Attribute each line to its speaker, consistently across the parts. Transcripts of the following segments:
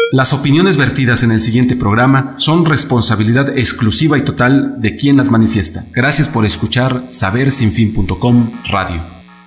Speaker 1: Las opiniones vertidas en el siguiente programa son responsabilidad exclusiva y total de quien las manifiesta. Gracias por escuchar sabersinfin.com Radio.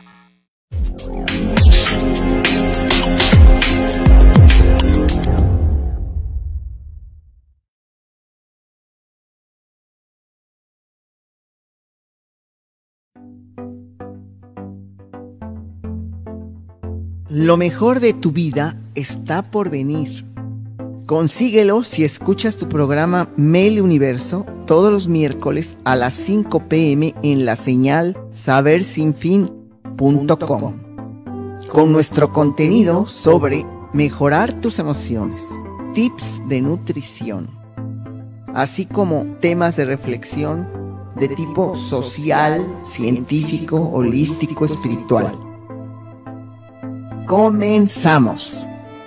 Speaker 2: Lo mejor de tu vida está por venir. Consíguelo si escuchas tu programa Mele Universo todos los miércoles a las 5 p.m. en la señal sabersinfin.com, con nuestro contenido sobre mejorar tus emociones, tips de nutrición, así como temas de reflexión de tipo social, científico, holístico, espiritual. Comenzamos.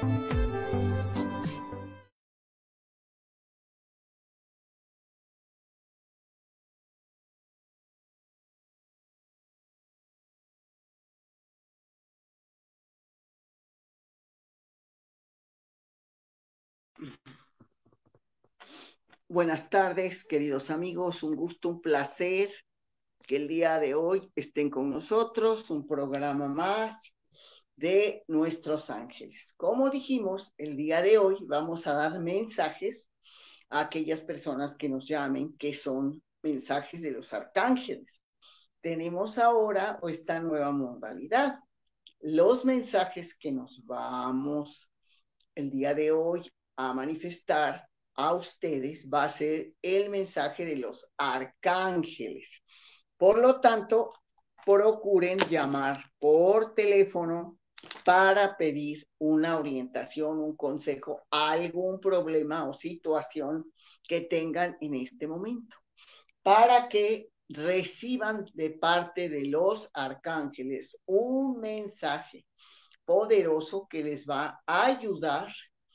Speaker 2: Buenas tardes, queridos amigos. Un gusto, un placer que el día de hoy estén con nosotros. Un programa más de Nuestros Ángeles. Como dijimos, el día de hoy vamos a dar mensajes a aquellas personas que nos llamen, que son mensajes de los arcángeles. Tenemos ahora esta nueva modalidad. Los mensajes que nos vamos el día de hoy a manifestar a ustedes va a ser el mensaje de los arcángeles. Por lo tanto, procuren llamar por teléfono para pedir una orientación, un consejo, algún problema o situación que tengan en este momento, para que reciban de parte de los arcángeles un mensaje poderoso que les va a ayudar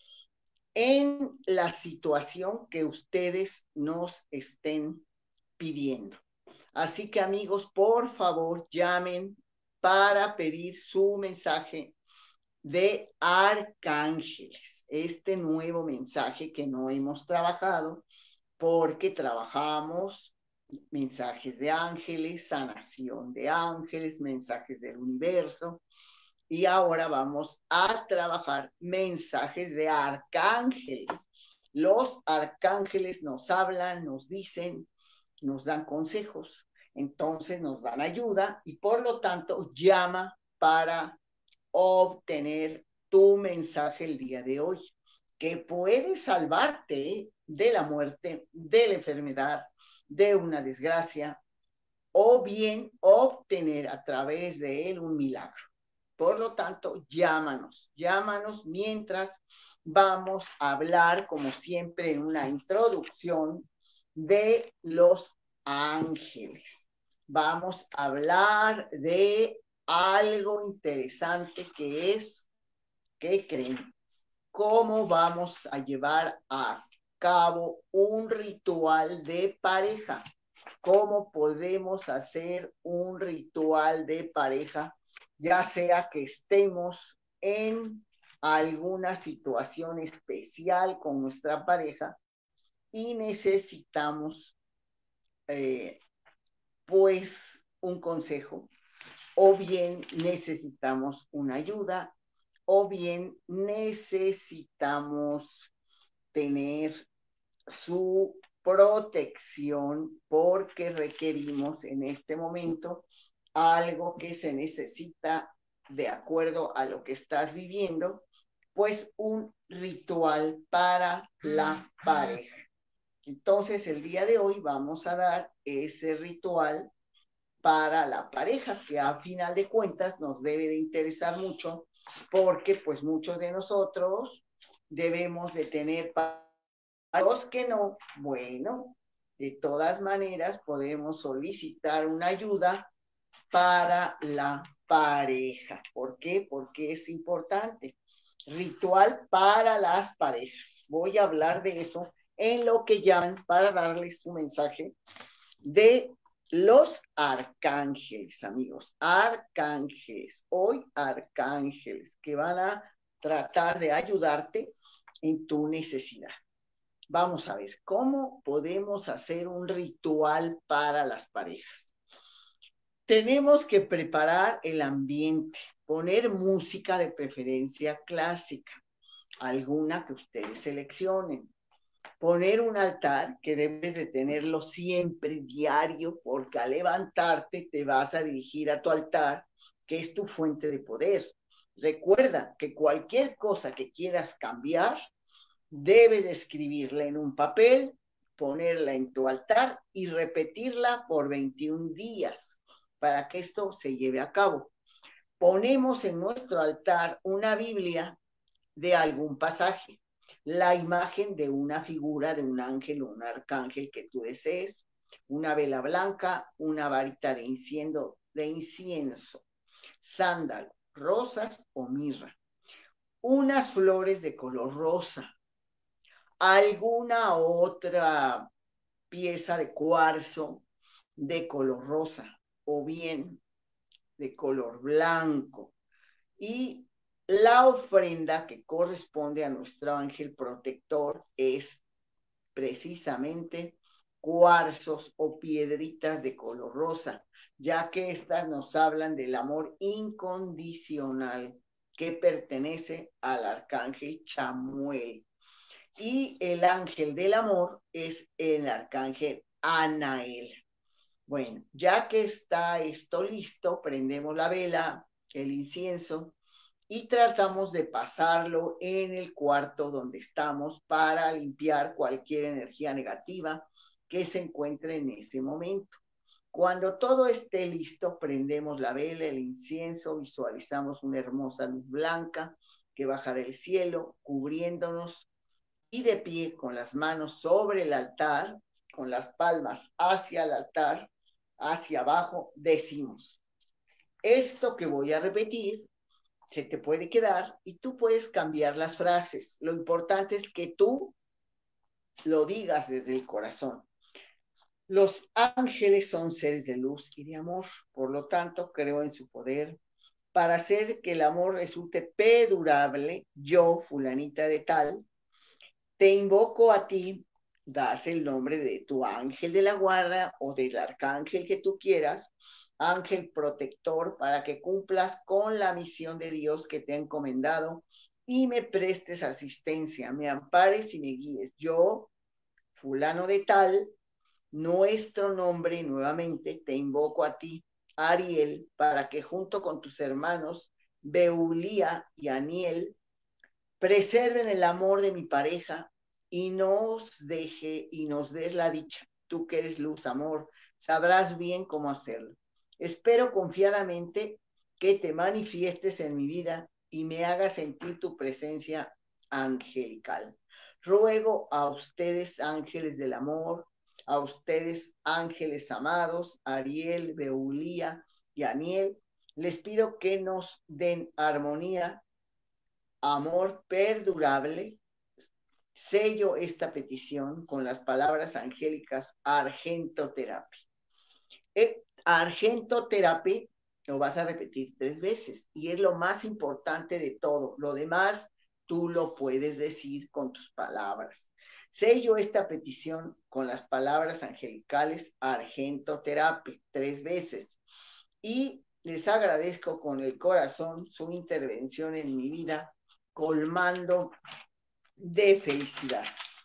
Speaker 2: en la situación que ustedes nos estén pidiendo. Así que, amigos, por favor, llamen para pedir su mensaje de arcángeles. Este nuevo mensaje que no hemos trabajado, porque trabajamos mensajes de ángeles, sanación de ángeles, mensajes del universo, y ahora vamos a trabajar mensajes de arcángeles. Los arcángeles nos hablan, nos dicen, nos dan consejos, entonces nos dan ayuda y por lo tanto llama para obtener tu mensaje el día de hoy, que puede salvarte de la muerte, de la enfermedad, de una desgracia, o bien obtener a través de él un milagro. Por lo tanto, llámanos mientras vamos a hablar, como siempre, en una introducción de los ángeles. Vamos a hablar de algo interesante que es, ¿qué creen? ¿Cómo vamos a llevar a cabo un ritual de pareja? ¿Cómo podemos hacer un ritual de pareja? Ya sea que estemos en alguna situación especial con nuestra pareja y necesitamos pues un consejo, o bien necesitamos una ayuda, o bien necesitamos tener su protección porque requerimos en este momento algo que se necesita de acuerdo a lo que estás viviendo, pues un ritual para la pareja. Entonces, el día de hoy vamos a dar ese ritual para la pareja, que a final de cuentas nos debe de interesar mucho, porque pues muchos de nosotros debemos de tener para los que no, bueno, de todas maneras podemos solicitar una ayuda para la pareja. ¿Por qué? Porque es importante. Ritual para las parejas. Voy a hablar de eso en lo que llaman para darles un mensaje de los arcángeles, amigos. Arcángeles, hoy arcángeles, que van a tratar de ayudarte en tu necesidad. Vamos a ver, ¿cómo podemos hacer un ritual para las parejas? Tenemos que preparar el ambiente, poner música de preferencia clásica, alguna que ustedes seleccionen. Poner un altar que debes de tenerlo siempre diario, porque al levantarte te vas a dirigir a tu altar, que es tu fuente de poder. Recuerda que cualquier cosa que quieras cambiar, debes de escribirla en un papel, ponerla en tu altar y repetirla por 21 días para que esto se lleve a cabo. Ponemos en nuestro altar una Biblia de algún pasaje, la imagen de una figura de un ángel o un arcángel que tú desees, una vela blanca, una varita de incienso, sándalo, rosas o mirra, unas flores de color rosa, alguna otra pieza de cuarzo de color rosa o bien de color blanco, y la ofrenda que corresponde a nuestro ángel protector es precisamente cuarzos o piedritas de color rosa, ya que estas nos hablan del amor incondicional que pertenece al arcángel Chamuel. Y el ángel del amor es el arcángel Anael. Bueno, ya que está esto listo, prendemos la vela, el incienso, y tratamos de pasarlo en el cuarto donde estamos para limpiar cualquier energía negativa que se encuentre en ese momento. Cuando todo esté listo, prendemos la vela, el incienso, visualizamos una hermosa luz blanca que baja del cielo, cubriéndonos, y de pie con las manos sobre el altar, con las palmas hacia el altar, hacia abajo, decimos: esto que voy a repetir se te puede quedar y tú puedes cambiar las frases. Lo importante es que tú lo digas desde el corazón. Los ángeles son seres de luz y de amor, por lo tanto creo en su poder para hacer que el amor resulte perdurable. Yo, fulanita de tal, te invoco a ti, das el nombre de tu ángel de la guarda o del arcángel que tú quieras, ángel protector, para que cumplas con la misión de Dios que te ha encomendado y me prestes asistencia, me ampares y me guíes. Yo, fulano de tal, nuestro nombre nuevamente, te invoco a ti, Ariel, para que junto con tus hermanos, Beulía y Aniel, preserven el amor de mi pareja y nos des la dicha. Tú que eres luz, amor, sabrás bien cómo hacerlo. Espero confiadamente que te manifiestes en mi vida y me hagas sentir tu presencia angelical. Ruego a ustedes, ángeles del amor, a ustedes, ángeles amados, Ariel, Beulía y Aniel, les pido que nos den armonía, amor perdurable. Sello esta petición con las palabras angélicas Argentoterapia. Argentoterapia lo vas a repetir 3 veces y es lo más importante de todo. Lo demás tú lo puedes decir con tus palabras. Sello esta petición con las palabras angelicales Argentoterapia 3 veces y les agradezco con el corazón su intervención en mi vida, colmando de felicidad.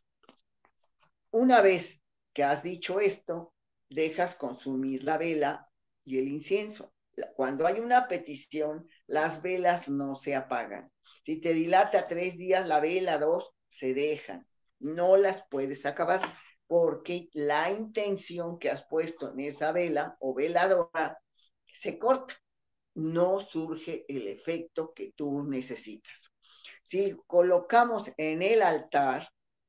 Speaker 2: Una vez que has dicho esto, dejas consumir la vela y el incienso. Cuando hay una petición, las velas no se apagan. Si te dilata 3 días, la vela 2 se dejan. No las puedes acabar porque la intención que has puesto en esa vela o veladora se corta. No surge el efecto que tú necesitas. Si colocamos en el altar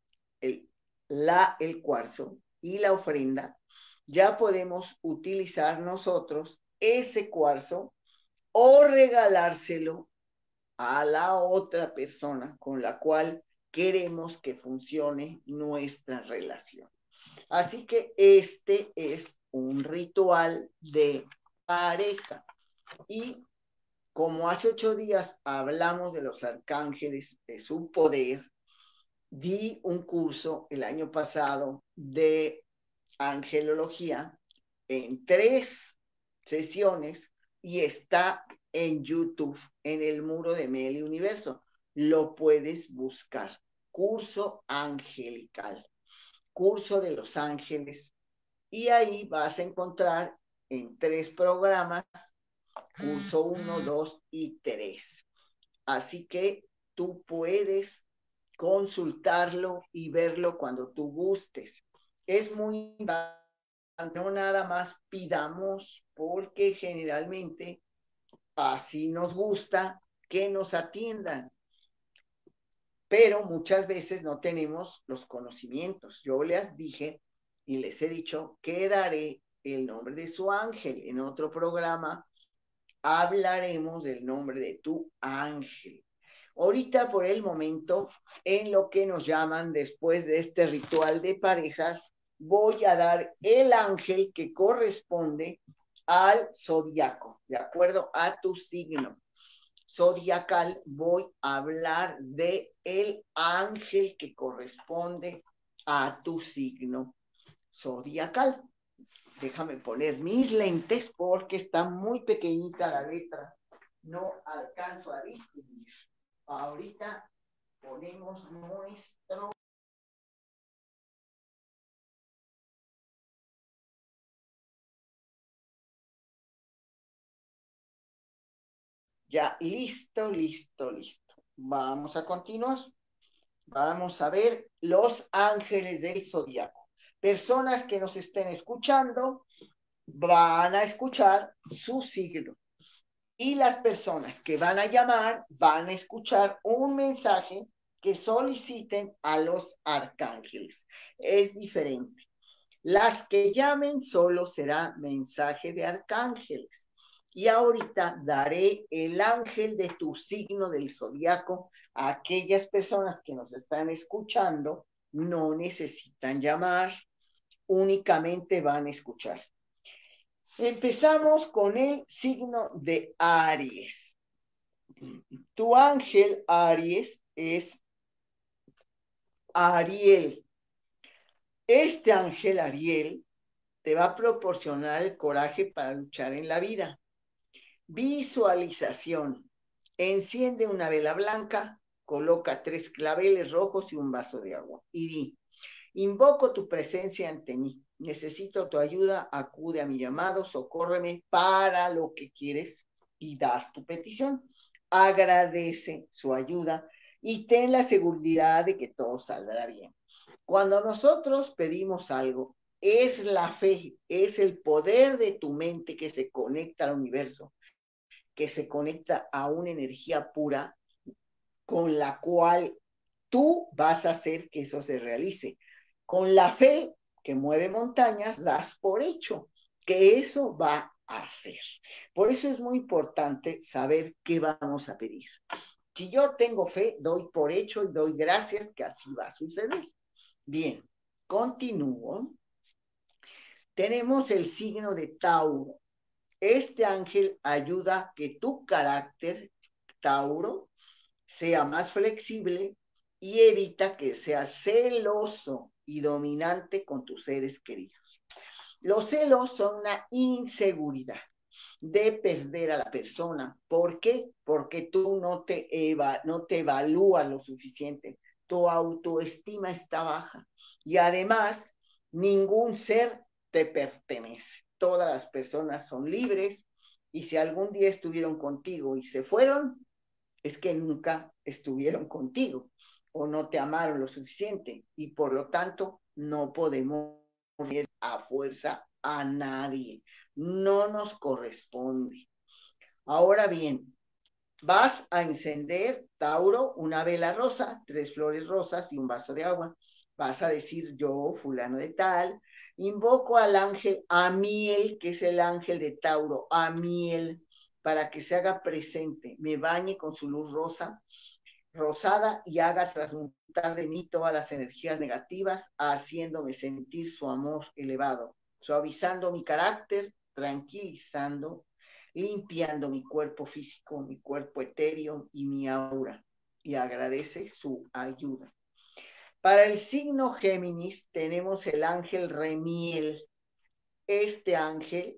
Speaker 2: el cuarzo y la ofrenda, ya podemos utilizar nosotros ese cuarzo o regalárselo a la otra persona con la cual queremos que funcione nuestra relación. Así que este es un ritual de pareja. Y como hace 8 días hablamos de los arcángeles, de su poder, di un curso el año pasado de angelología en 3 sesiones y está en YouTube, en el muro de Meli Universo. Lo puedes buscar. Curso angelical, curso de los ángeles. Y ahí vas a encontrar en 3 programas, curso 1, 2 y 3. Así que tú puedes consultarlo y verlo cuando tú gustes. Es muy importante, no nada más pidamos, porque generalmente así nos gusta que nos atiendan, pero muchas veces no tenemos los conocimientos. Yo les dije y les he dicho que daré el nombre de su ángel. En otro programa hablaremos del nombre de tu ángel. Ahorita, por el momento, en lo que nos llaman después de este ritual de parejas, voy a dar el ángel que corresponde al zodiaco, de acuerdo a tu signo zodiacal. Voy a hablar de el ángel que corresponde a tu signo zodiacal. Déjame poner mis lentes porque está muy pequeñita la letra. No alcanzo a distinguir. Ahorita ponemos nuestro... Ya, listo, listo, listo. Vamos a continuar. Vamos a ver los ángeles del zodiaco. Personas que nos estén escuchando van a escuchar su signo. Y las personas que van a llamar van a escuchar un mensaje que soliciten a los arcángeles. Es diferente. Las que llamen solo será mensaje de arcángeles. Y ahorita daré el ángel de tu signo del zodiaco a aquellas personas que nos están escuchando. No necesitan llamar, únicamente van a escuchar. Empezamos con el signo de Aries. Tu ángel Aries es Ariel. Este ángel Ariel te va a proporcionar el coraje para luchar en la vida. Visualización. Enciende una vela blanca, coloca 3 claveles rojos y un vaso de agua. Y di, invoco tu presencia ante mí. Necesito tu ayuda, acude a mi llamado, socórreme para lo que quieres y das tu petición. Agradece su ayuda y ten la seguridad de que todo saldrá bien. Cuando nosotros pedimos algo, es la fe, es el poder de tu mente que se conecta al universo, que se conecta a una energía pura con la cual tú vas a hacer que eso se realice. Con la fe que mueve montañas, das por hecho que eso va a hacer. Por eso es muy importante saber qué vamos a pedir. Si yo tengo fe, doy por hecho y doy gracias que así va a suceder. Bien, continúo. Tenemos el signo de Tauro. Este ángel ayuda a que tu carácter, Tauro, sea más flexible y evita que seas celoso y dominante con tus seres queridos. Los celos son una inseguridad de perder a la persona. ¿Por qué? Porque tú no te evalúas lo suficiente. Tu autoestima está baja. Y además, ningún ser te pertenece. Todas las personas son libres y si algún día estuvieron contigo y se fueron, es que nunca estuvieron contigo o no te amaron lo suficiente y por lo tanto no podemos ir a fuerza a nadie. No nos corresponde. Ahora bien, vas a encender, Tauro, una vela rosa, 3 flores rosas y un vaso de agua. Vas a decir, yo, fulano de tal, invoco al ángel Amiel, que es el ángel de Tauro, Amiel, para que se haga presente, me bañe con su luz rosa, rosada y haga transmutar de mí todas las energías negativas, haciéndome sentir su amor elevado, suavizando mi carácter, tranquilizando, limpiando mi cuerpo físico, mi cuerpo etéreo y mi aura. Y agradece su ayuda. Para el signo Géminis tenemos el ángel Remiel. Este ángel,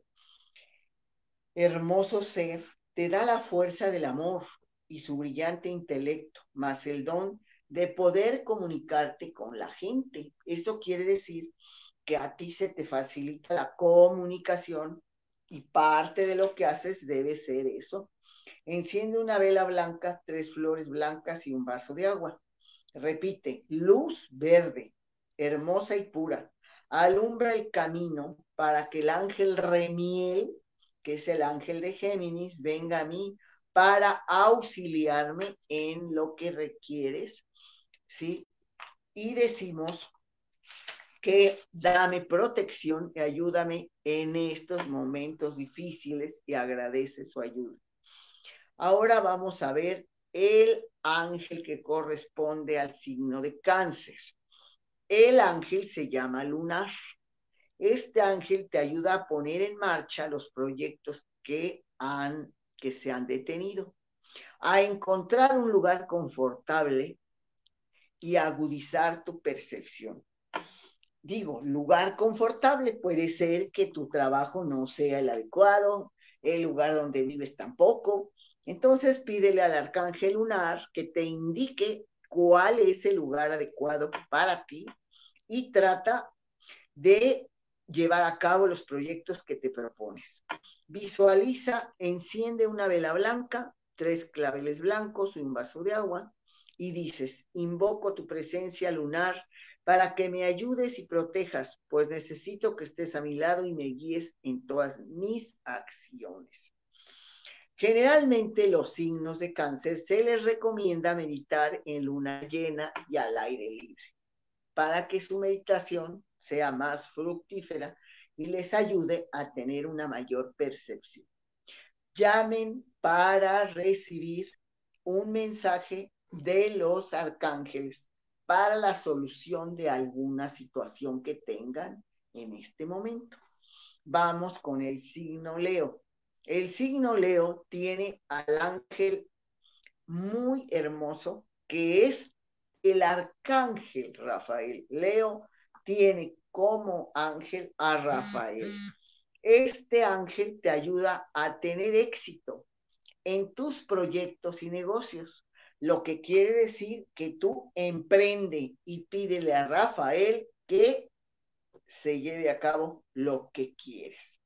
Speaker 2: hermoso ser, te da la fuerza del amor y su brillante intelecto, más el don de poder comunicarte con la gente. Esto quiere decir que a ti se te facilita la comunicación y parte de lo que haces debe ser eso. Enciende una vela blanca, 3 flores blancas y un vaso de agua. Repite, luz verde, hermosa y pura, alumbra el camino para que el ángel Remiel, que es el ángel de Géminis, venga a mí para auxiliarme en lo que requieres, ¿sí? Y decimos que dame protección y ayúdame en estos momentos difíciles y agradece su ayuda. Ahora vamos a ver el ángel que corresponde al signo de Cáncer. El ángel se llama lunar. Este ángel te ayuda a poner en marcha los proyectos que se han detenido, a encontrar un lugar confortable y a agudizar tu percepción. Digo, lugar confortable puede ser que tu trabajo no sea el adecuado, el lugar donde vives tampoco. Entonces pídele al arcángel lunar que te indique cuál es el lugar adecuado para ti y trata de llevar a cabo los proyectos que te propones. Visualiza, enciende una vela blanca, 3 claveles blancos y un vaso de agua y dices, invoco tu presencia lunar para que me ayudes y protejas, pues necesito que estés a mi lado y me guíes en todas mis acciones. Generalmente los signos de Cáncer se les recomienda meditar en luna llena y al aire libre, para que su meditación sea más fructífera y les ayude a tener una mayor percepción. Llamen para recibir un mensaje de los arcángeles para la solución de alguna situación que tengan en este momento. Vamos con el signo Leo. El signo Leo tiene al ángel muy hermoso que es el arcángel Rafael. Leo tiene como ángel a Rafael. Este ángel te ayuda a tener éxito en tus proyectos y negocios, lo que quiere decir que tú emprende y pídele a Rafael que se lleve a cabo lo que quieres,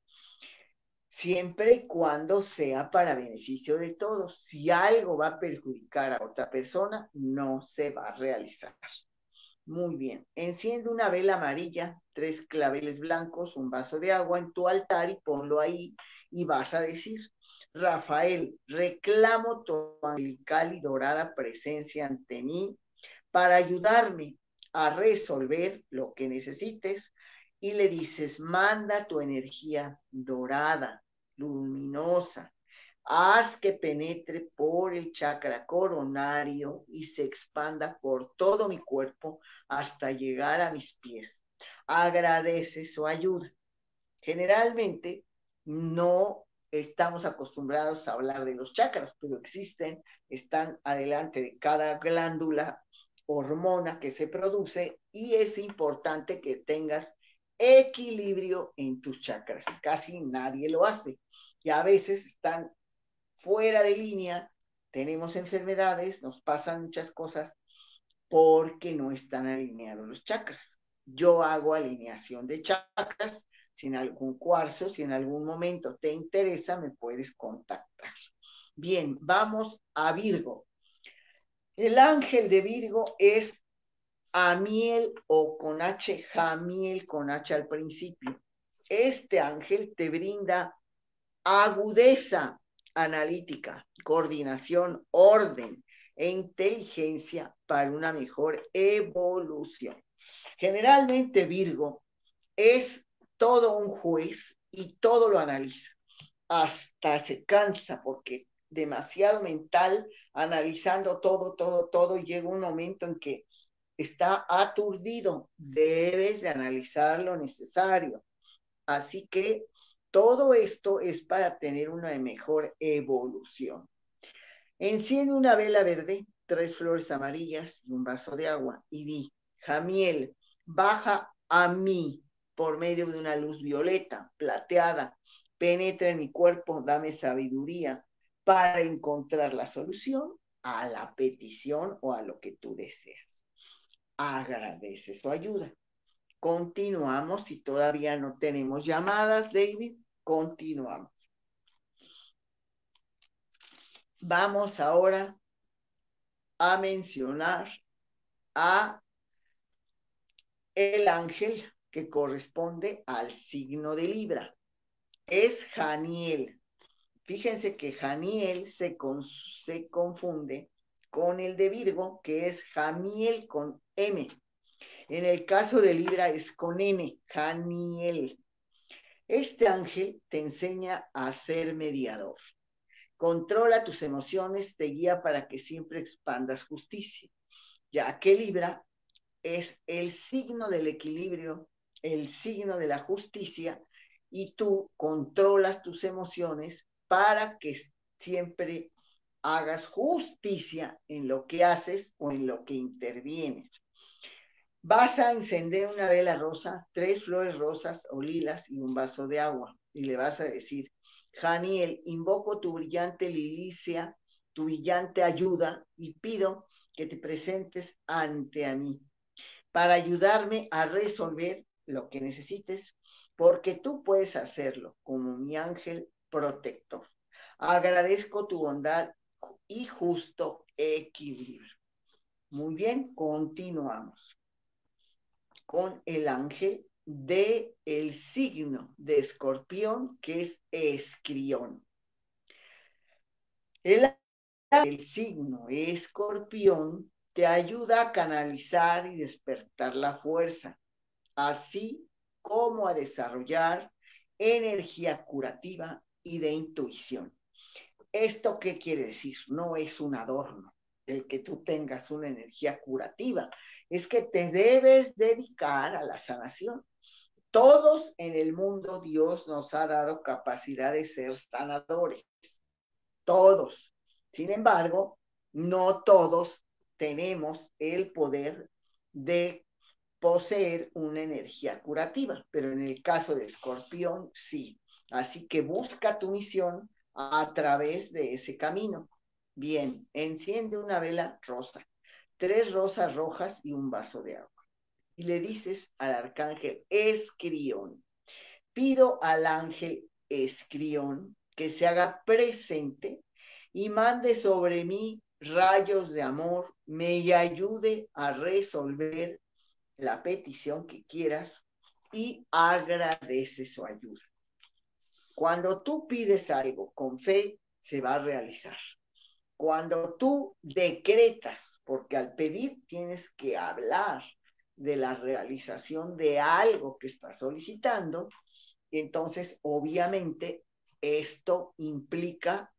Speaker 2: siempre y cuando sea para beneficio de todos. Si algo va a perjudicar a otra persona, no se va a realizar. Muy bien, enciende una vela amarilla, 3 claveles blancos, un vaso de agua en tu altar y ponlo ahí y vas a decir, Rafael, reclamo tu angelical y dorada presencia ante mí para ayudarme a resolver lo que necesites y le dices, manda tu energía dorada, luminosa, haz que penetre por el chakra coronario y se expanda por todo mi cuerpo hasta llegar a mis pies. Agradece su ayuda. Generalmente no estamos acostumbrados a hablar de los chakras, pero existen, están adelante de cada glándula, hormona que se produce y es importante que tengas equilibrio en tus chakras. Casi nadie lo hace y a veces están fuera de línea, tenemos enfermedades, nos pasan muchas cosas porque no están alineados los chakras. Yo hago alineación de chakras, si en algún cuarzo, si en algún momento te interesa, me puedes contactar. Bien, vamos a Virgo. El ángel de Virgo es Amiel o con H, Jamiel con H al principio. Este ángel te brinda agudeza analítica, coordinación, orden e inteligencia para una mejor evolución. Generalmente Virgo es todo un juez y todo lo analiza. Hasta se cansa porque demasiado mental, analizando todo, y llega un momento en que está aturdido. Debes de analizar lo necesario. Así que todo esto es para tener una mejor evolución. Enciende una vela verde, 3 flores amarillas y un vaso de agua y di, Jamiel, baja a mí por medio de una luz violeta, plateada, penetra en mi cuerpo, dame sabiduría para encontrar la solución a la petición o a lo que tú deseas. Agradece su ayuda. Continuamos. Si todavía no tenemos llamadas, David, continuamos. Vamos ahora a mencionar a el ángel que corresponde al signo de Libra. Es Janiel. Fíjense que Janiel se confunde con el de Virgo, que es Jamiel con M. En el caso de Libra es con N, Janiel. Este ángel te enseña a ser mediador. Controla tus emociones, te guía para que siempre expandas justicia, ya que Libra es el signo del equilibrio, el signo de la justicia, y tú controlas tus emociones para que siempre hagas justicia en lo que haces o en lo que intervienes. Vas a encender una vela rosa, 3 flores rosas o lilas y un vaso de agua, y le vas a decir: Janiel, invoco tu brillante lilicia, tu brillante ayuda, y pido que te presentes ante a mí para ayudarme a resolver lo que necesites, porque tú puedes hacerlo como mi ángel protector. Agradezco tu bondad y justo equilibrio. Muy bien, continuamos con el ángel de el signo de Escorpión, que es Escrión. El signo Escorpión te ayuda a canalizar y despertar la fuerza, así como a desarrollar energía curativa y de intuición. ¿Esto qué quiere decir? No es un adorno el que tú tengas una energía curativa, es que te debes dedicar a la sanación. Todos en el mundo Dios nos ha dado capacidad de ser sanadores, todos. Sin embargo, no todos tenemos el poder de poseer una energía curativa, pero en el caso de Escorpión, sí. Así que busca tu misión a través de ese camino. Bien, enciende una vela rosa, 3 rosas rojas y un vaso de agua. Y le dices al arcángel Escrión: pido al ángel Escrión que se haga presente y mande sobre mí rayos de amor, me ayude a resolver la petición que quieras y agradece su ayuda. Cuando tú pides algo con fe, se va a realizar. Cuando tú decretas, porque al pedir tienes que hablar de la realización de algo que estás solicitando, entonces obviamente esto implica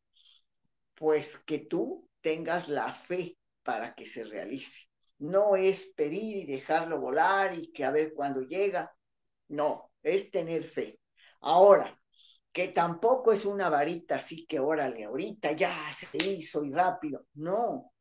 Speaker 2: pues que tú tengas la fe para que se realice. No es pedir y dejarlo volar y que a ver cuándo llega. No, es tener fe. Ahora, que tampoco es una varita así que órale, ahorita ya se hizo y rápido. No,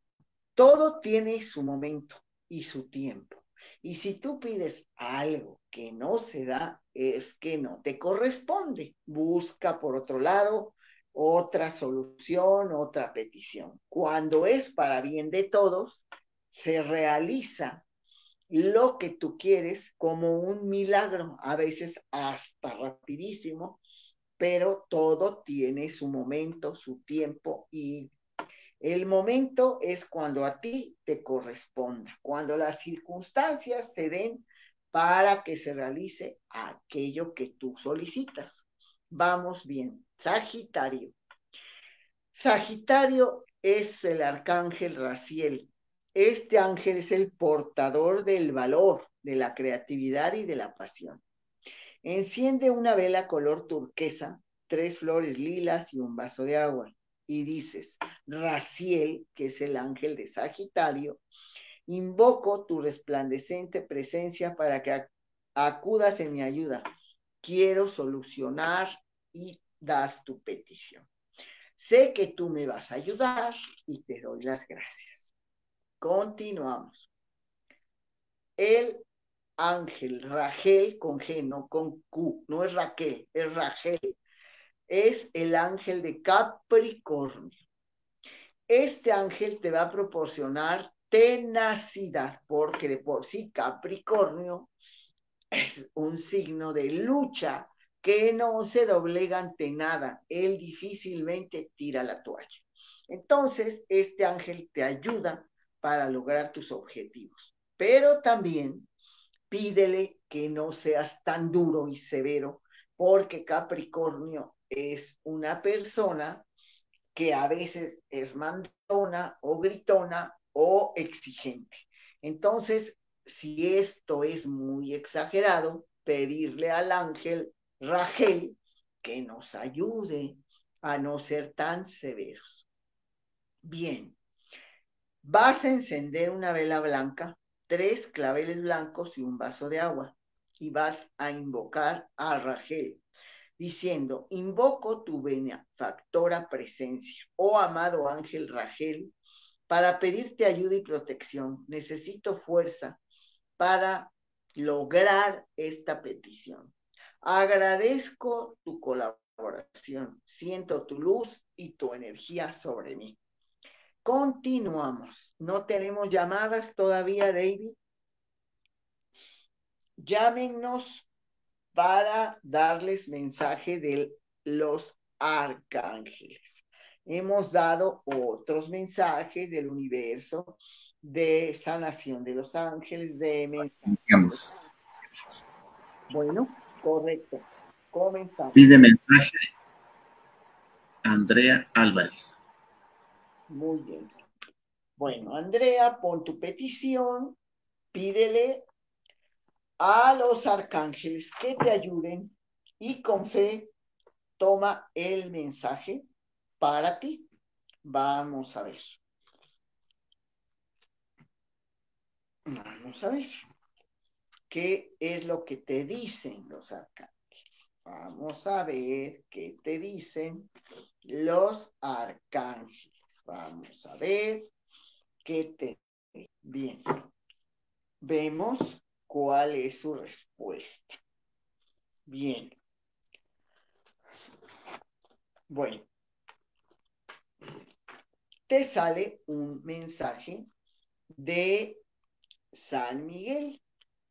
Speaker 2: todo tiene su momento y su tiempo. Y si tú pides algo que no se da, es que no te corresponde. Busca por otro lado otra solución, otra petición. Cuando es para bien de todos, se realiza lo que tú quieres como un milagro, a veces hasta rapidísimo, pero todo tiene su momento, su tiempo, y el momento es cuando a ti te corresponda, cuando las circunstancias se den para que se realice aquello que tú solicitas. Vamos bien. Sagitario. Sagitario es el arcángel Raziel. Este ángel es el portador del valor, de la creatividad y de la pasión. Enciende una vela color turquesa, 3 flores lilas y un vaso de agua. Y dices: Raziel, que es el ángel de Sagitario, invoco tu resplandecente presencia para que acudas en mi ayuda. Quiero solucionar, y das tu petición. Sé que tú me vas a ayudar y te doy las gracias. Continuamos. el ángel Ragel con G, no con Q, no es Raquel, es Ragel. Es el ángel de Capricornio. Este ángel te va a proporcionar tenacidad, porque de por sí Capricornio es un signo de lucha que no se doblega ante nada. Él difícilmente tira la toalla. Entonces, este ángel te ayuda para lograr tus objetivos, pero también pídele que no seas tan duro y severo, porque Capricornio es una persona que a veces es mandona o gritona o exigente. Entonces, si esto es muy exagerado, pedirle al ángel Ragel que nos ayude a no ser tan severos. Bien, vas a encender una vela blanca, 3 claveles blancos y un vaso de agua, y vas a invocar a Ragel diciendo: invoco tu benefactora presencia, oh amado ángel Ragel, para pedirte ayuda y protección. Necesito fuerza para lograr esta petición. Agradezco tu colaboración. Siento tu luz y tu energía sobre mí. Continuamos. No tenemos llamadas todavía, David. Llámenos para darles mensaje de los arcángeles. Hemos dado otros mensajes del universo, de sanación de los ángeles, de mensajes.
Speaker 3: Iniciamos.
Speaker 2: Bueno, correcto. Comenzamos.
Speaker 3: Pide mensaje Andrea Álvarez.
Speaker 2: Muy bien. Bueno, Andrea, pon tu petición, pídele a los arcángeles que te ayuden y con fe toma el mensaje para ti. Vamos a ver. Vamos a ver. ¿Qué es lo que te dicen los arcángeles? Vamos a ver qué te dicen los arcángeles. Vamos a ver qué te dicen. Bien. Vemos cuál es su respuesta. Bien. Bueno. Te sale un mensaje de San Miguel.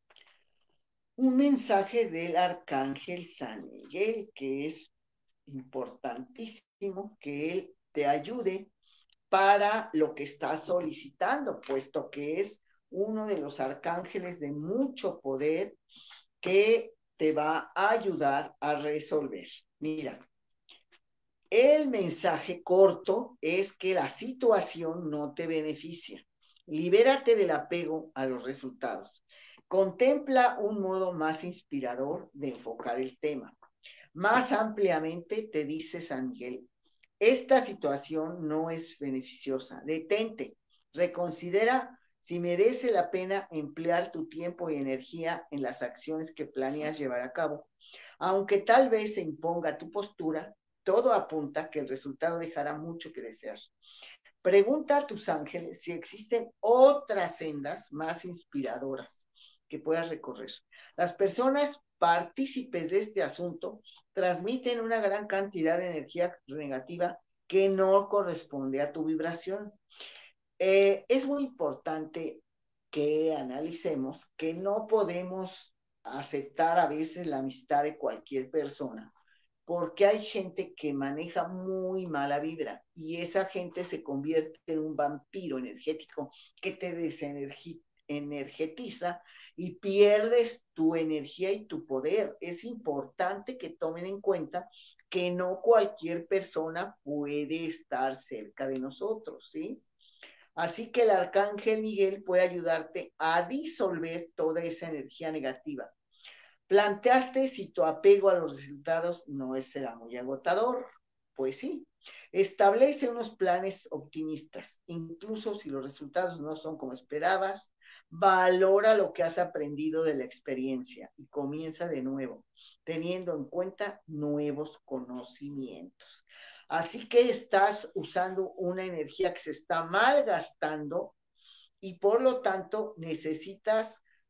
Speaker 2: Un mensaje del arcángel San Miguel, que es importantísimo que él te ayude para lo que estás solicitando, puesto que es uno de los arcángeles de mucho poder que te va a ayudar a resolver. Mira, el mensaje corto es que la situación no te beneficia. Libérate del apego a los resultados. Contempla un modo más inspirador de enfocar el tema. Más ampliamente te dice San Miguel: esta situación no es beneficiosa. Detente, reconsidera si merece la pena emplear tu tiempo y energía en las acciones que planeas llevar a cabo. Aunque tal vez se imponga tu postura, todo apunta que el resultado dejará mucho que desear. Pregunta a tus ángeles si existen otras sendas más inspiradoras que puedas recorrer. Las personas partícipes de este asunto transmiten una gran cantidad de energía negativa que no corresponde a tu vibración. Es muy importante que analicemos que no podemos aceptar a veces la amistad de cualquier persona, porque hay gente que maneja muy mala vibra y esa gente se convierte en un vampiro energético que te desenergetiza y pierdes tu energía y tu poder. Es importante que tomen en cuenta que no cualquier persona puede estar cerca de nosotros, ¿sí? Así que el arcángel Miguel puede ayudarte a disolver toda esa energía negativa. Planteaste si tu apego a los resultados no será muy agotador. Pues sí. Establece unos planes optimistas, incluso si los resultados no son como esperabas. Valora lo que has aprendido de la experiencia y comienza de nuevo, teniendo en cuenta nuevos conocimientos. Así que estás usando una energía que se está malgastando y por lo tanto necesitas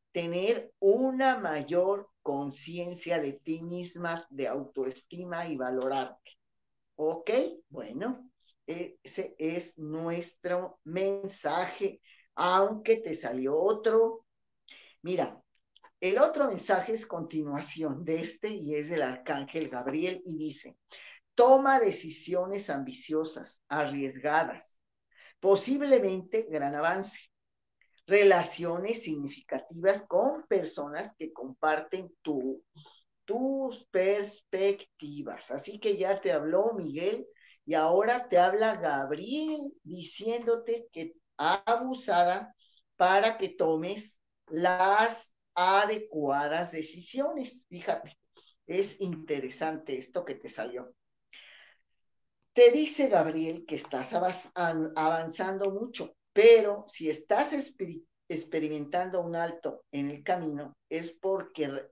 Speaker 2: tener una mayor conciencia de ti misma, de autoestima y valorarte. ¿Ok? Bueno, ese es nuestro mensaje, aunque te salió otro. Mira, el otro mensaje es continuación de este y es del arcángel Gabriel y dice, toma decisiones ambiciosas, arriesgadas, posiblemente gran avance, relaciones significativas con personas que comparten tus perspectivas. Así que ya te habló Miguel y ahora te habla Gabriel diciéndote que abusada para que tomes las adecuadas decisiones. Fíjate, es interesante esto que te salió. Te dice Gabriel que estás avanzando mucho, pero si estás experimentando un alto en el camino, es porque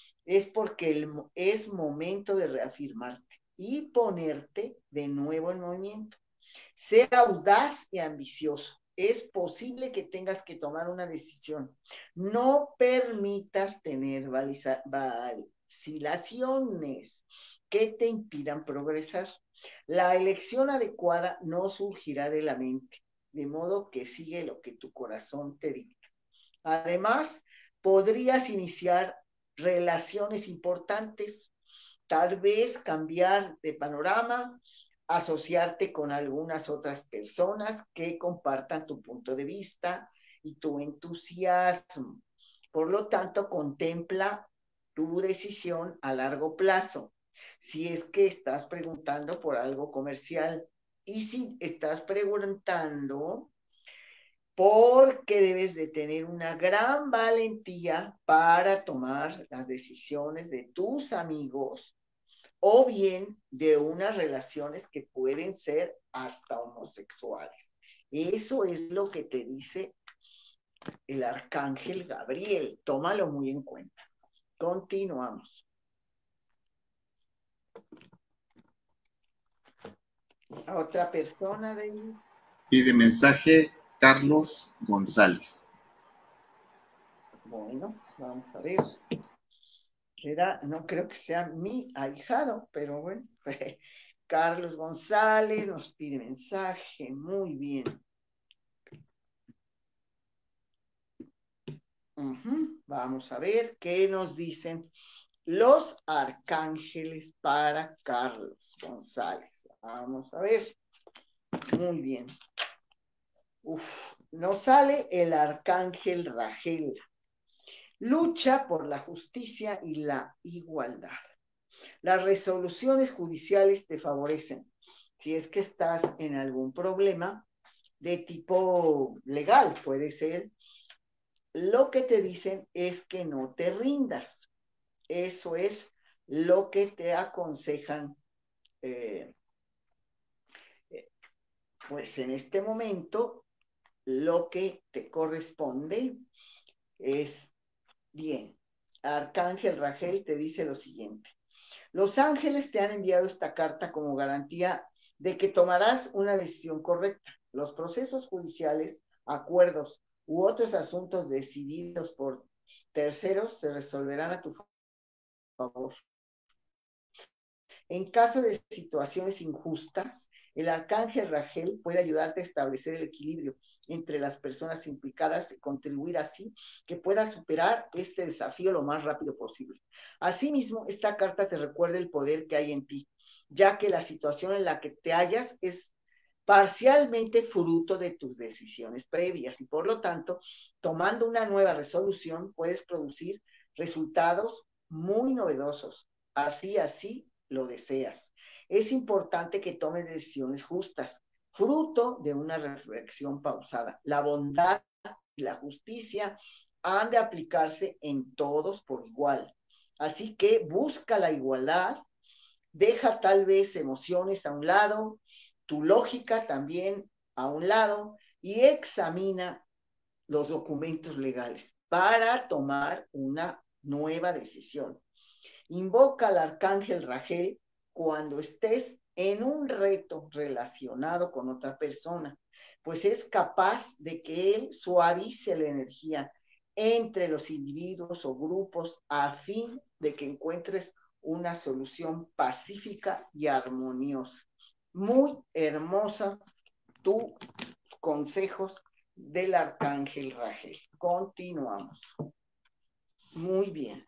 Speaker 2: es momento de reafirmarte y ponerte de nuevo en movimiento. Sé audaz y ambicioso. Es posible que tengas que tomar una decisión. No permitas tener vacilaciones que te impidan progresar. La elección adecuada no surgirá de la mente, de modo que sigue lo que tu corazón te dicta. Además, podrías iniciar relaciones importantes, tal vez cambiar de panorama, asociarte con algunas otras personas que compartan tu punto de vista y tu entusiasmo. Por lo tanto, contempla tu decisión a largo plazo. Si es que estás preguntando por algo comercial y si estás preguntando porque debes de tener una gran valentía para tomar las decisiones de tus amigos o bien de unas relaciones que pueden ser hasta homosexuales. Eso es lo que te dice el arcángel Gabriel. Tómalo muy en cuenta. Continuamos. A otra persona de ahí.
Speaker 3: Pide mensaje Carlos González.
Speaker 2: Bueno, vamos a ver. No creo que sea mi ahijado, pero bueno. Carlos González nos pide mensaje. Muy bien. Vamos a ver qué nos dicen los arcángeles para Carlos González. Vamos a ver. Muy bien. Nos sale el arcángel Ragel. Lucha por la justicia y la igualdad. Las resoluciones judiciales te favorecen. Si es que estás en algún problema de tipo legal, puede ser, lo que te dicen es que no te rindas. Eso es lo que te aconsejan, pues en este momento, lo que te corresponde es bien. Arcángel Ragel te dice lo siguiente. Los ángeles te han enviado esta carta como garantía de que tomarás una decisión correcta. Los procesos judiciales, acuerdos u otros asuntos decididos por terceros se resolverán a tu favor. En caso de situaciones injustas, el arcángel Ragel puede ayudarte a establecer el equilibrio entre las personas implicadas y contribuir así que puedas superar este desafío lo más rápido posible. Asimismo, esta carta te recuerda el poder que hay en ti, ya que la situación en la que te hallas es parcialmente fruto de tus decisiones previas y por lo tanto, tomando una nueva resolución, puedes producir resultados muy novedosos. Así lo deseas. Es importante que tomes decisiones justas, fruto de una reflexión pausada. La bondad y la justicia han de aplicarse en todos por igual. Así que busca la igualdad, deja tal vez emociones a un lado, tu lógica también a un lado y examina los documentos legales para tomar una nueva decisión. Invoca al arcángel Ragel cuando estés en un reto relacionado con otra persona, pues es capaz de que él suavice la energía entre los individuos o grupos a fin de que encuentres una solución pacífica y armoniosa. Muy hermosa tus consejos del arcángel Rafael. Continuamos. Muy bien.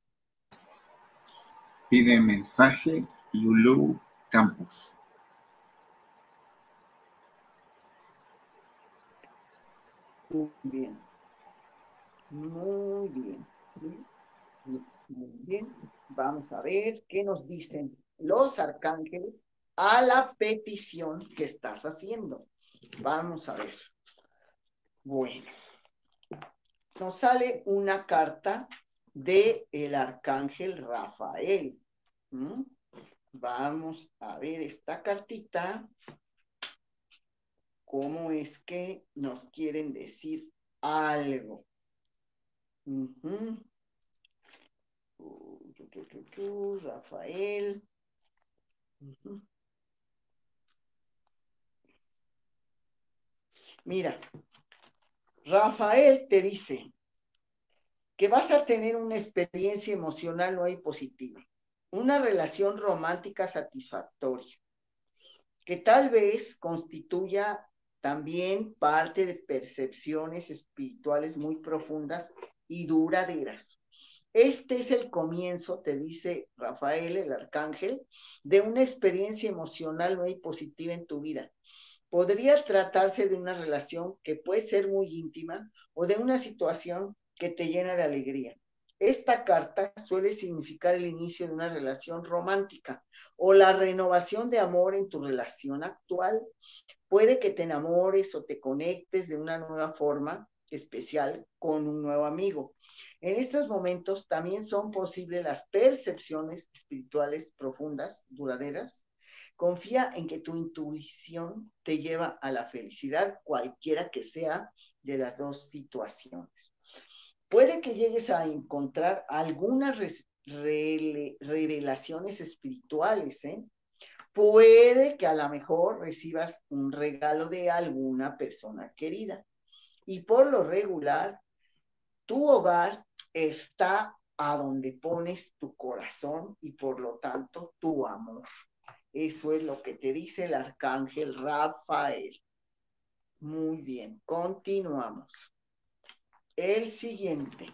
Speaker 3: Pide mensaje Lulú Campos.
Speaker 2: Muy bien. Muy bien. Muy bien. Vamos a ver qué nos dicen los arcángeles a la petición que estás haciendo. Vamos a ver. Bueno, nos sale una carta de el arcángel Rafael. Vamos a ver esta cartita. ¿Cómo es que nos quieren decir algo? Rafael. Mira, Rafael te dice que vas a tener una experiencia emocional muy positiva, una relación romántica satisfactoria, que tal vez constituya también parte de percepciones espirituales muy profundas y duraderas. Este es el comienzo, te dice Rafael, el arcángel, de una experiencia emocional muy positiva en tu vida. Podría tratarse de una relación que puede ser muy íntima o de una situación que te llena de alegría. Esta carta suele significar el inicio de una relación romántica o la renovación de amor en tu relación actual. Puede que te enamores o te conectes de una nueva forma especial con un nuevo amigo. En estos momentos también son posibles las percepciones espirituales profundas, duraderas. Confía en que tu intuición te lleva a la felicidad, cualquiera que sea de las dos situaciones. Puede que llegues a encontrar algunas revelaciones espirituales, ¿eh? Puede que a lo mejor recibas un regalo de alguna persona querida. Y por lo regular, tu hogar está a donde pones tu corazón y por lo tanto tu amor. Eso es lo que te dice el arcángel Rafael. Muy bien, continuamos. El siguiente.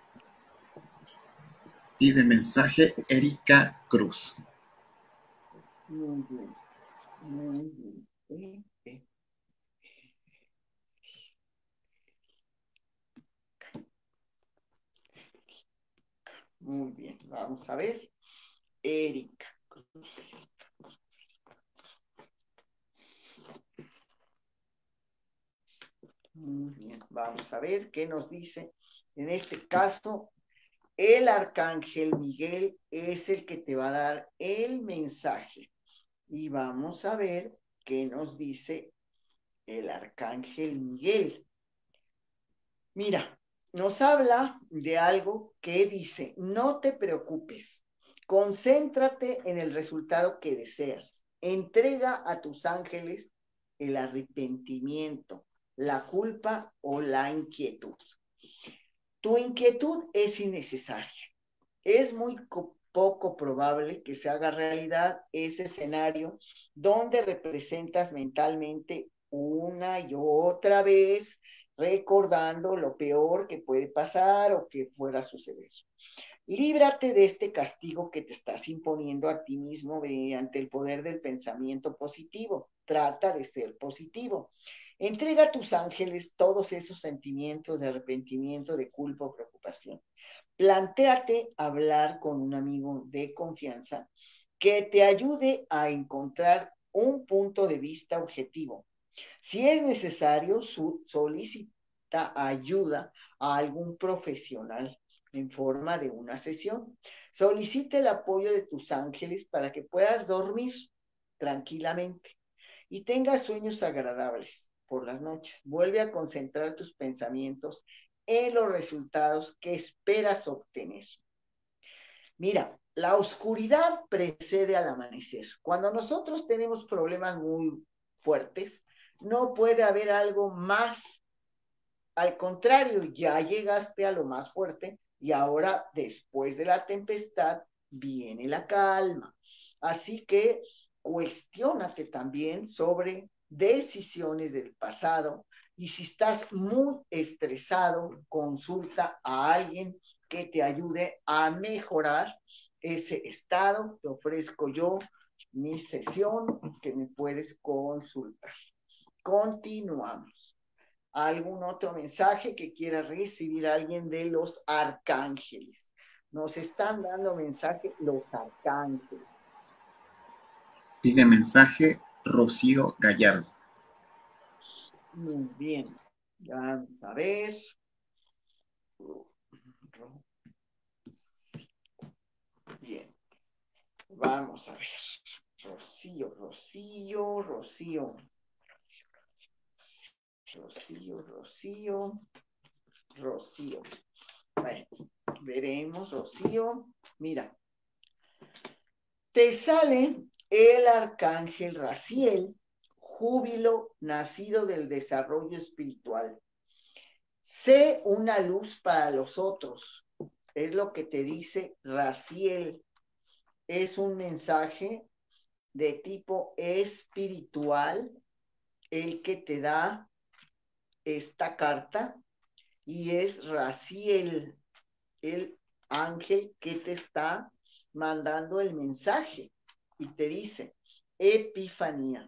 Speaker 3: Pide mensaje Erika Cruz.
Speaker 2: Muy bien. Muy bien. Muy bien, vamos a ver. Erika Cruz. Muy bien, vamos a ver qué nos dice. En este caso, el arcángel Miguel es el que te va a dar el mensaje. Y vamos a ver qué nos dice el arcángel Miguel. Mira, nos habla de algo que dice, no te preocupes, concéntrate en el resultado que deseas. Entrega a tus ángeles el arrepentimiento, la culpa o la inquietud. Tu inquietud es innecesaria. Es muy poco probable que se haga realidad ese escenario donde representas mentalmente una y otra vez recordando lo peor que puede pasar o que fuera a suceder. Líbrate de este castigo que te estás imponiendo a ti mismo mediante el poder del pensamiento positivo. Trata de ser positivo. Entrega a tus ángeles todos esos sentimientos de arrepentimiento, de culpa o preocupación. Plantéate hablar con un amigo de confianza que te ayude a encontrar un punto de vista objetivo. Si es necesario, solicita ayuda a algún profesional en forma de una sesión. Solicita el apoyo de tus ángeles para que puedas dormir tranquilamente y tengas sueños agradables por las noches. Vuelve a concentrar tus pensamientos en los resultados que esperas obtener. Mira, la oscuridad precede al amanecer. Cuando nosotros tenemos problemas muy fuertes, no puede haber algo más Al contrario, ya llegaste a lo más fuerte y ahora, después de la tempestad, viene la calma. Así que cuestiónate también sobre decisiones del pasado y si estás muy estresado, consulta a alguien que te ayude a mejorar ese estado. Te ofrezco yo mi sesión que me puedes consultar. Continuamos. ¿Algún otro mensaje que quiera recibir alguien de los arcángeles? Nos están dando mensaje los arcángeles.
Speaker 3: Pide mensaje Rocío Gallardo.
Speaker 2: Muy bien. Vamos a ver. Bien. Vamos a ver. Rocío, Rocío, Rocío. Rocío, Rocío, Rocío. Bueno, veremos, Rocío. Mira, te sale el arcángel Raziel, júbilo nacido del desarrollo espiritual. Sé una luz para los otros. Es lo que te dice Raziel. Es un mensaje de tipo espiritual el que te da esta carta y es Raziel, el ángel que te está mandando el mensaje y te dice Epifanía.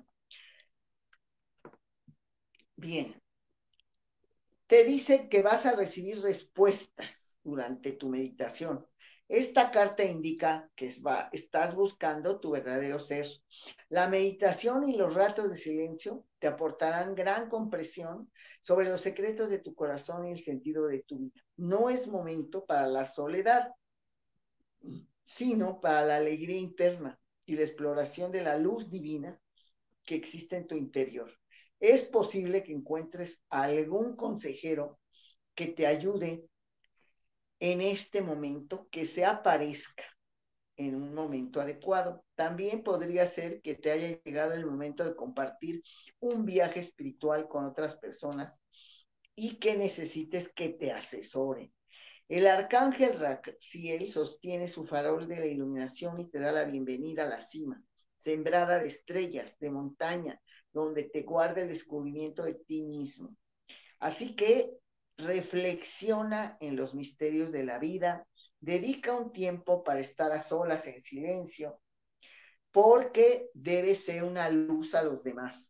Speaker 2: Bien, te dice que vas a recibir respuestas durante tu meditación. Esta carta indica que estás buscando tu verdadero ser. La meditación y los ratos de silencio te aportarán gran comprensión sobre los secretos de tu corazón y el sentido de tu vida. No es momento para la soledad, sino para la alegría interna y la exploración de la luz divina que existe en tu interior. Es posible que encuentres a algún consejero que te ayude en este momento, que se aparezca en un momento adecuado. También podría ser que te haya llegado el momento de compartir un viaje espiritual con otras personas y que necesites que te asesoren. El arcángel Raziel sostiene su farol de la iluminación y te da la bienvenida a la cima, sembrada de estrellas, de montaña, donde te guarda el descubrimiento de ti mismo. Así que reflexiona en los misterios de la vida, dedica un tiempo para estar a solas en silencio, porque debes ser una luz a los demás.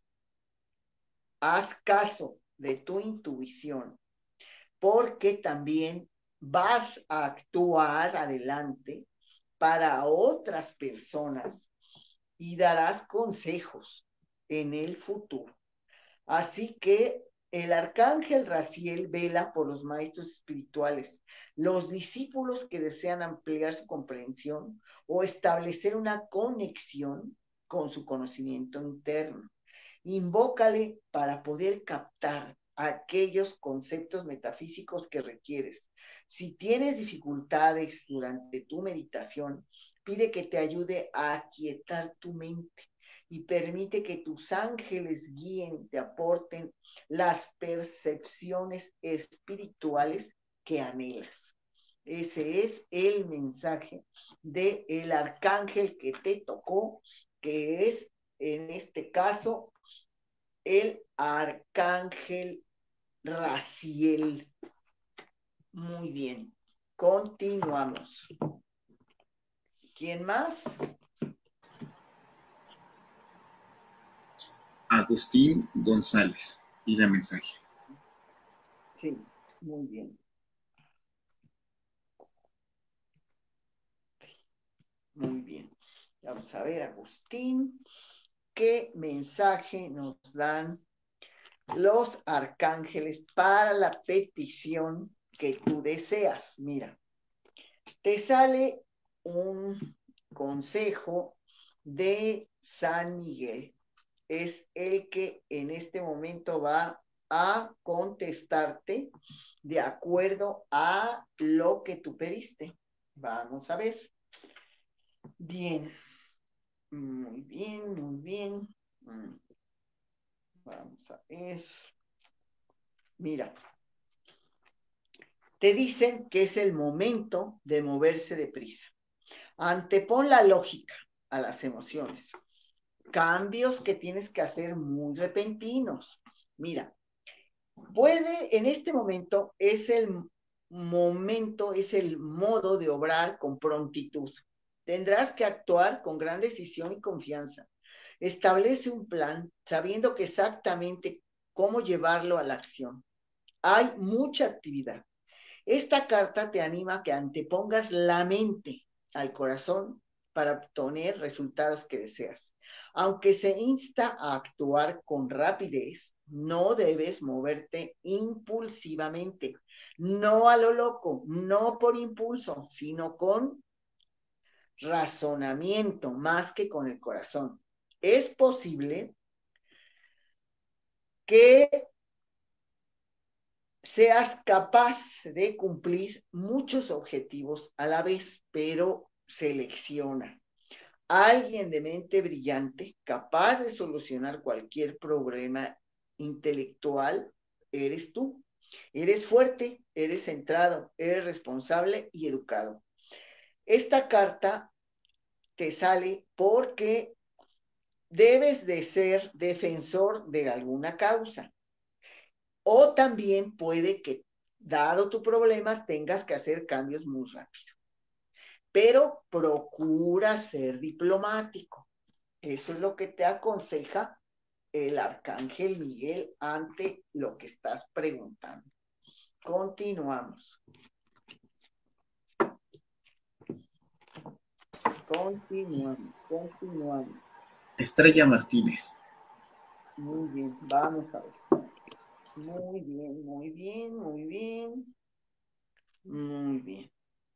Speaker 2: Haz caso de tu intuición, porque también vas a actuar adelante para otras personas y darás consejos en el futuro. Así que el arcángel Raziel vela por los maestros espirituales, los discípulos que desean ampliar su comprensión o establecer una conexión con su conocimiento interno. Invócale para poder captar aquellos conceptos metafísicos que requieres. Si tienes dificultades durante tu meditación, pide que te ayude a aquietar tu mente y permite que tus ángeles guíen, te aporten las percepciones espirituales que anhelas. Ese es el mensaje del arcángel que te tocó, que es en este caso el arcángel Raziel. Muy bien, continuamos. ¿Quién más?
Speaker 3: Agustín González. Pide mensaje.
Speaker 2: Sí, muy bien. Muy bien. Vamos a ver, Agustín, ¿qué mensaje nos dan los arcángeles para la petición que tú deseas? Mira, te sale un consejo de San Miguel. Es el que en este momento va a contestarte de acuerdo a lo que tú pediste. Vamos a ver. Bien, muy bien, muy bien. Vamos a ver. Mira, te dicen que es el momento de moverse deprisa. Antepon la lógica a las emociones. Cambios que tienes que hacer muy repentinos. Mira, en este momento es el modo de obrar con prontitud. Tendrás que actuar con gran decisión y confianza. Establece un plan sabiendo que exactamente cómo llevarlo a la acción. Hay mucha actividad. Esta carta te anima a que antepongas la mente al corazón para obtener resultados que deseas. Aunque se insta a actuar con rapidez, no debes moverte impulsivamente, no a lo loco, no por impulso, sino con razonamiento más que con el corazón. Es posible que seas capaz de cumplir muchos objetivos a la vez, pero selecciona. Alguien de mente brillante, capaz de solucionar cualquier problema intelectual, eres tú. Eres fuerte, eres centrado, eres responsable y educado. Esta carta te sale porque debes de ser defensor de alguna causa. O también puede que, dado tu problema, tengas que hacer cambios muy rápido. Pero procura ser diplomático. Eso es lo que te aconseja el arcángel Miguel ante lo que estás preguntando. Continuamos. Continuamos.
Speaker 3: Estrella Martínez.
Speaker 2: Muy bien, vamos a ver. Muy bien. Muy bien.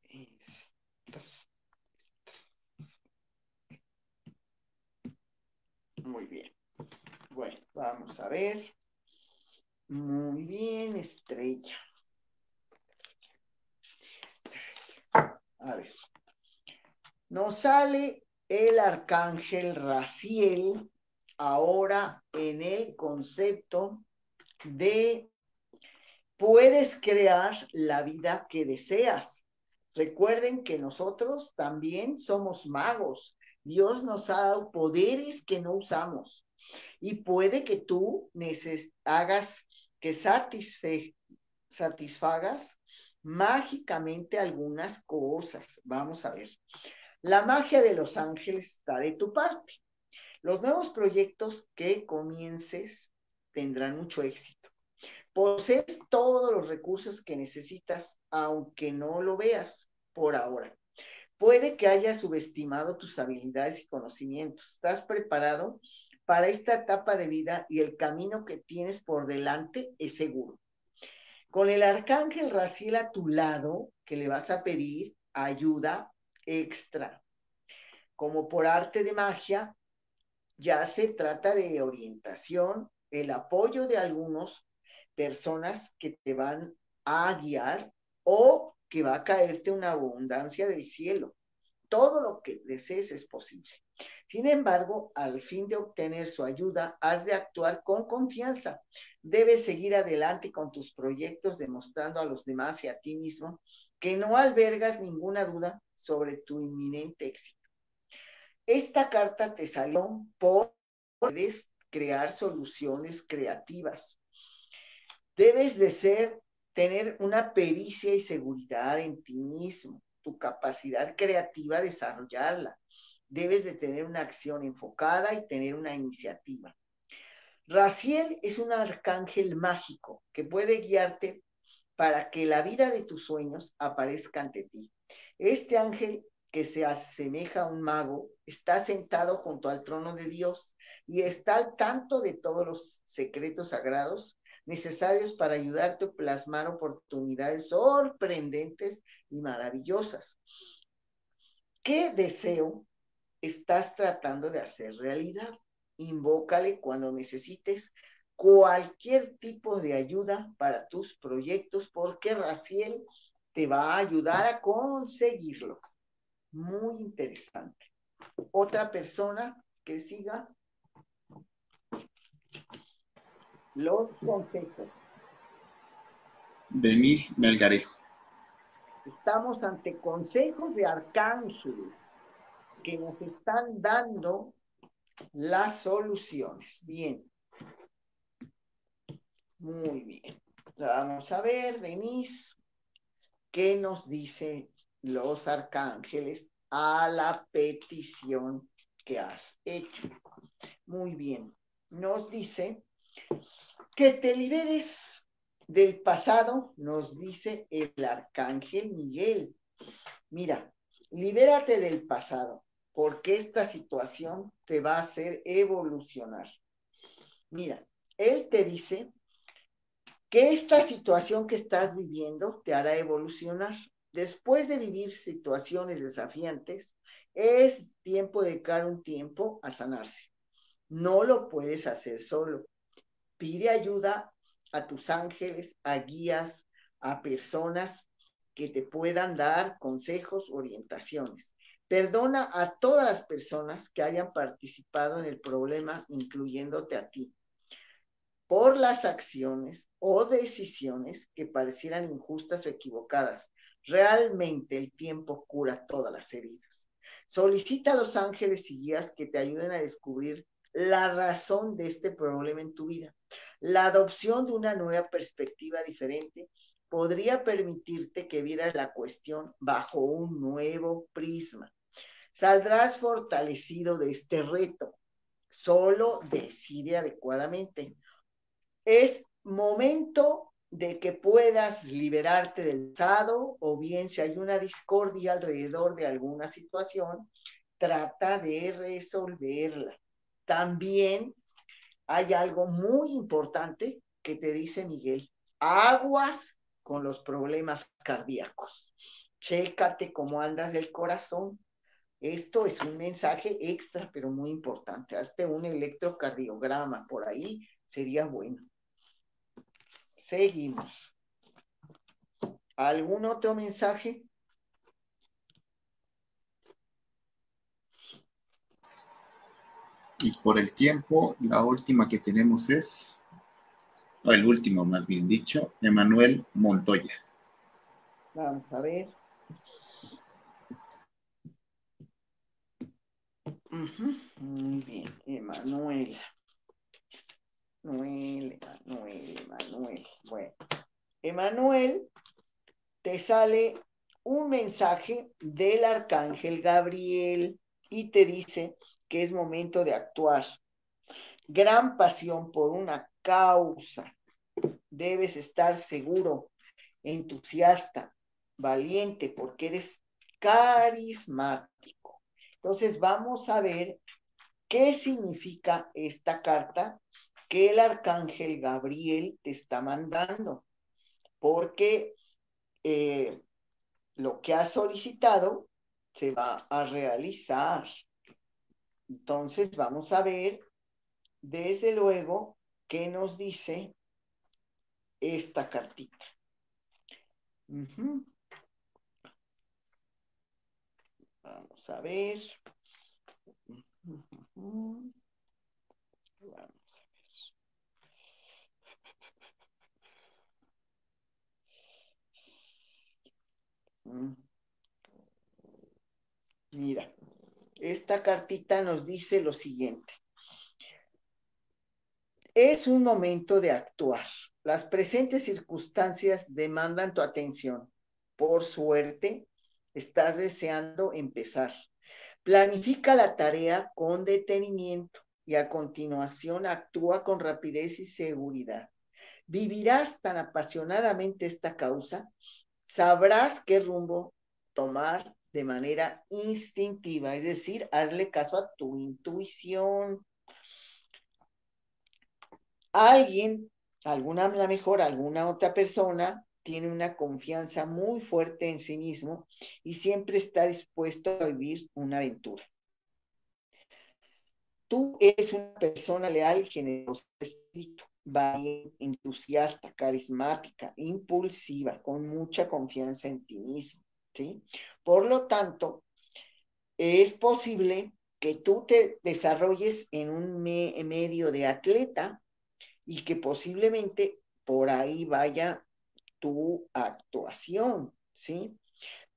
Speaker 2: Muy bien. Bueno, vamos a ver. Muy bien, estrella. A ver. Nos sale el arcángel Raziel ahora en el concepto de puedes crear la vida que deseas. Recuerden que nosotros también somos magos. Dios nos ha dado poderes que no usamos. Y puede que tú hagas que satisfagas mágicamente algunas cosas. Vamos a ver. La magia de los ángeles está de tu parte. Los nuevos proyectos que comiences tendrán mucho éxito. Posees todos los recursos que necesitas, aunque no lo veas por ahora. Puede que hayas subestimado tus habilidades y conocimientos. ¿Estás preparado para esta etapa de vida y el camino que tienes por delante es seguro? Con el arcángel Raziel a tu lado, que le vas a pedir ayuda extra. Como por arte de magia, ya se trata de orientación, el apoyo de algunas personas que te van a guiar o que va a caerte una abundancia del cielo. Todo lo que desees es posible. Sin embargo, al fin de obtener su ayuda, has de actuar con confianza. Debes seguir adelante con tus proyectos, demostrando a los demás y a ti mismo que no albergas ninguna duda sobre tu inminente éxito. Esta carta te salió por puedes crear soluciones creativas. Debes de tener una pericia y seguridad en ti mismo, tu capacidad creativa, desarrollarla. Debes de tener una acción enfocada y tener una iniciativa. Raziel es un arcángel mágico que puede guiarte para que la vida de tus sueños aparezca ante ti. Este ángel, que se asemeja a un mago, está sentado junto al trono de Dios y está al tanto de todos los secretos sagrados necesarios para ayudarte a plasmar oportunidades sorprendentes y maravillosas. ¿Qué deseo estás tratando de hacer realidad? Invócale cuando necesites cualquier tipo de ayuda para tus proyectos, porque Raziel te va a ayudar a conseguirlo. Muy interesante. Otra persona que siga los consejos.
Speaker 3: Denise Melgarejo.
Speaker 2: Estamos ante consejos de arcángeles que nos están dando las soluciones. Bien. Muy bien. Vamos a ver, Denise, qué nos dicen los arcángeles a la petición que has hecho. Muy bien. Nos dice que te liberes del pasado, nos dice el arcángel Miguel. Mira, libérate del pasado, porque esta situación te va a hacer evolucionar. Mira, él te dice que esta situación que estás viviendo te hará evolucionar. Después de vivir situaciones desafiantes, es tiempo de dedicar un tiempo a sanarse. No lo puedes hacer solo. Pide ayuda a tus ángeles, a guías, a personas que te puedan dar consejos, orientaciones. Perdona a todas las personas que hayan participado en el problema, incluyéndote a ti, por las acciones o decisiones que parecieran injustas o equivocadas. Realmente el tiempo cura todas las heridas. Solicita a los ángeles y guías que te ayuden a descubrir la razón de este problema en tu vida. La adopción de una nueva perspectiva diferente podría permitirte que vieras la cuestión bajo un nuevo prisma. Saldrás fortalecido de este reto. Solo decide adecuadamente. Es momento de que puedas liberarte del pasado, o bien si hay una discordia alrededor de alguna situación, trata de resolverla. También hay algo muy importante que te dice Miguel: aguas con los problemas cardíacos. Chécate cómo andas del corazón. Esto es un mensaje extra, pero muy importante. Hazte un electrocardiograma por ahí, sería bueno. Seguimos. ¿Algún otro mensaje?
Speaker 3: Y por el tiempo, la última que tenemos es, o el último más bien dicho, Emanuel Montoya.
Speaker 2: Vamos a ver. Muy bien, Emanuel. Emanuel. Bueno, Emanuel, te sale un mensaje del arcángel Gabriel y te dice que es momento de actuar. Gran pasión por una causa. Debes estar seguro, entusiasta, valiente, porque eres carismático. Entonces vamos a ver qué significa esta carta que el arcángel Gabriel te está mandando, porque lo que has solicitado se va a realizar. Entonces vamos a ver, desde luego, qué nos dice esta cartita. Vamos a ver. Vamos a ver. Mira, esta cartita nos dice lo siguiente: es un momento de actuar. Las presentes circunstancias demandan tu atención. Por suerte, estás deseando empezar. Planifica la tarea con detenimiento y a continuación actúa con rapidez y seguridad. Vivirás tan apasionadamente esta causa, sabrás qué rumbo tomar de manera instintiva, es decir, hazle caso a tu intuición. Alguien, a lo mejor alguna otra persona, tiene una confianza muy fuerte en sí mismo y siempre está dispuesto a vivir una aventura. Tú eres una persona leal y generosa de espíritu, valiente, entusiasta, carismática, impulsiva, con mucha confianza en ti mismo, ¿sí? Por lo tanto, es posible que tú te desarrolles en un medio de atleta y que posiblemente por ahí vaya tu actuación, ¿sí?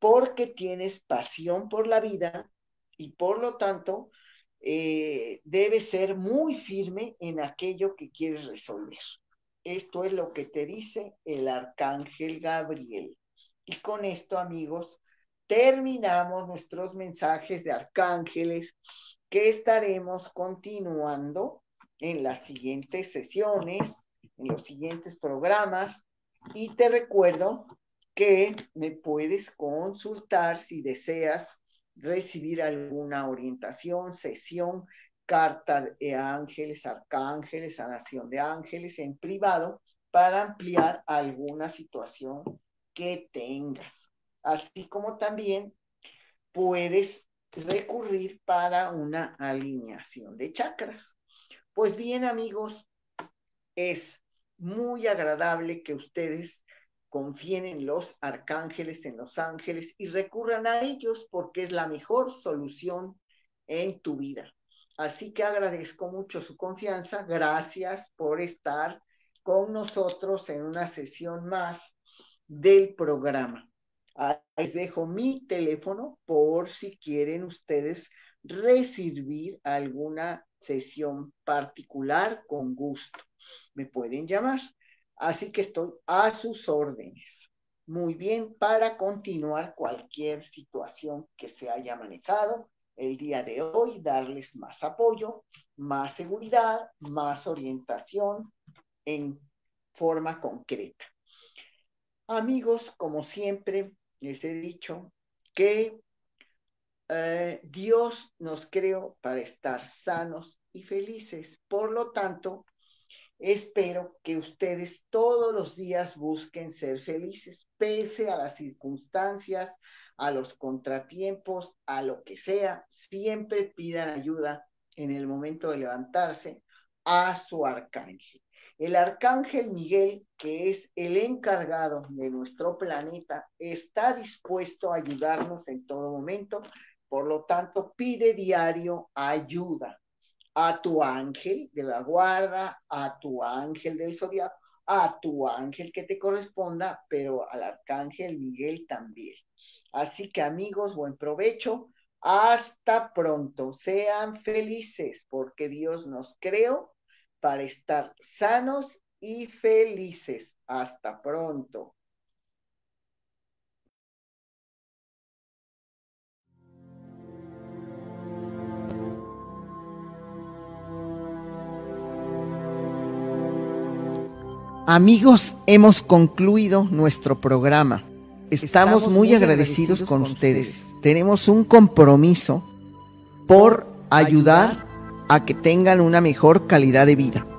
Speaker 2: porque tienes pasión por la vida y por lo tanto debes ser muy firme en aquello que quieres resolver. Esto es lo que te dice el arcángel Gabriel. Y con esto, amigos, terminamos nuestros mensajes de arcángeles que estaremos continuando en las siguientes sesiones, en los siguientes programas. Y te recuerdo que me puedes consultar si deseas recibir alguna orientación, sesión, carta de ángeles, arcángeles, sanación de ángeles en privado para ampliar alguna situación que tengas. Así como también puedes recurrir para una alineación de chakras. Pues bien, amigos, es muy agradable que ustedes confíen en los arcángeles, en los ángeles y recurran a ellos porque es la mejor solución en tu vida. Así que agradezco mucho su confianza. Gracias por estar con nosotros en una sesión más del programa. Les dejo mi teléfono por si quieren ustedes recibir alguna sesión particular, con gusto. Me pueden llamar. Así que estoy a sus órdenes. Muy bien, para continuar cualquier situación que se haya manejado el día de hoy, darles más apoyo, más seguridad, más orientación en forma concreta. Amigos, como siempre, les he dicho que Dios nos creó para estar sanos y felices. Por lo tanto, espero que ustedes todos los días busquen ser felices, pese a las circunstancias, a los contratiempos, a lo que sea. Siempre pidan ayuda en el momento de levantarse a su arcángel. El arcángel Miguel, que es el encargado de nuestro planeta, está dispuesto a ayudarnos en todo momento. Por lo tanto, pide diario ayuda a tu ángel de la guarda, a tu ángel del zodiaco, a tu ángel que te corresponda, pero al arcángel Miguel también. Así que, amigos, buen provecho. Hasta pronto. Sean felices porque Dios nos creó para estar sanos y felices. Hasta pronto. Amigos, hemos concluido nuestro programa. Estamos muy agradecidos con ustedes. Tenemos un compromiso por ayudar a que tengan una mejor calidad de vida.